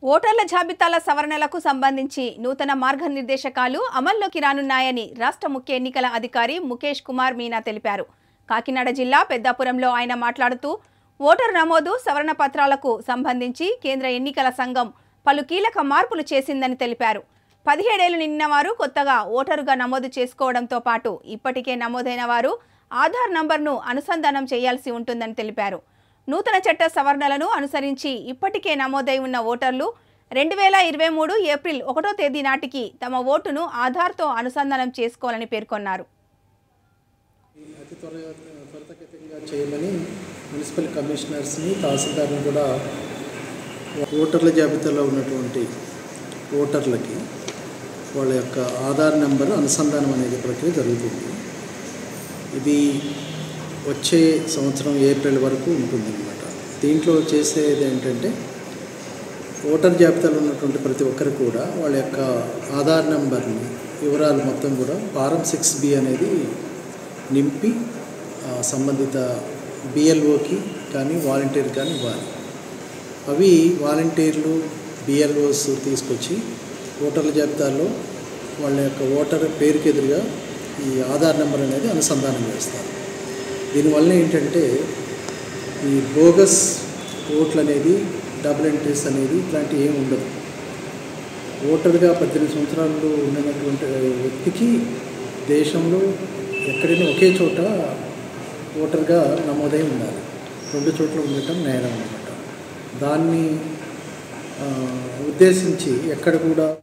ఓటర్ల జాబితాల సవరణలకు సంబంధించి నూతన మార్గనిర్దేశకాలు అమల్లోకి రానున్నాయని రాష్ట్ర ముఖ్య ఎన్నికల అధికారి ముఖేష్ కుమార్ మీనా తెలిపారు. కాకినాడ జిల్లా పెద్దాపురంలో ఆయన మాట్లాడుతూ ఓటరు నమోదు సవరణ పత్రాలకు సంబంధించి కేంద్ర ఎన్నికల సంఘం పలు కీలక మార్పులు చేసిందని తెలిపారు. 17 ఏళ్లు నిండిన వారు కొత్తగా ఓటరుగా నమోదు చేసుకోవడంతో పాటు ఇప్పటికే నమోదైన వారు ఆధార్ నంబర్ను అనుసంధానం చేయాల్సి ఉంటుందని తెలిపారు. నూతన చట్ట సవరణలను అనుసరించి ఇప్పటికే నమోదై ఉన్న ఓటర్లు 2023 ఏప్రిల్ 1వ తేదీ నాటికి తమ ఓటును ఆధార్తో అనుసంధానం చేసుకోవాలని పేర్కొన్నారు. అతి త్వరితగతిగా చేయమని మున్సిపల్ కమిషనర్స్ని తహసీల్దార్ని కూడా ఓటర్ల జాబితాలో ఉన్నటువంటి ఓటర్లకి వాళ్ళ యొక్క ఆధార్ నెంబర్ అనుసంధానం అనేది ప్రక్రియ జరుగుతుంది. ఇది వచ్చే సంవత్సరం ఏప్రిల్ వరకు ఉంటుందన్నమాట. దీంట్లో చేసేది ఏంటంటే ఓటర్ జాబితాలో ఉన్నటువంటి ప్రతి ఒక్కరు కూడా వాళ్ళ యొక్క ఆధార్ నెంబర్ని వివరాలు మొత్తం కూడా ఫారం 6B అనేది నింపి సంబంధిత బిఎల్ఓకి కానీ వాలంటీర్ కానీ ఇవ్వాలి. అవి వాలంటీర్లు బిఎల్ఓస్ తీసుకొచ్చి ఓటర్ల జాబితాలో వాళ్ళ యొక్క ఓటర్ పేరుకి ఎదురుగా ఈ ఆధార్ నెంబర్ అనేది అనుసంధానం చేస్తారు. దీనివల్ల ఏంటంటే ఈ బోగస్ ఓట్లు అనేది డబుల్ ఎంట్రీస్ అనేది ఇట్లాంటివి ఏమి ఉండదు. ఓటర్గా 18 సంవత్సరాలు ఉన్నటువంటి వ్యక్తికి దేశంలో ఎక్కడైనా ఒకే చోట ఓటర్గా నమోదై ఉండాలి. 2 చోట్ల ఉండటం నేరం అన్నమాట. దాన్ని ఉద్దేశించి ఎక్కడ కూడా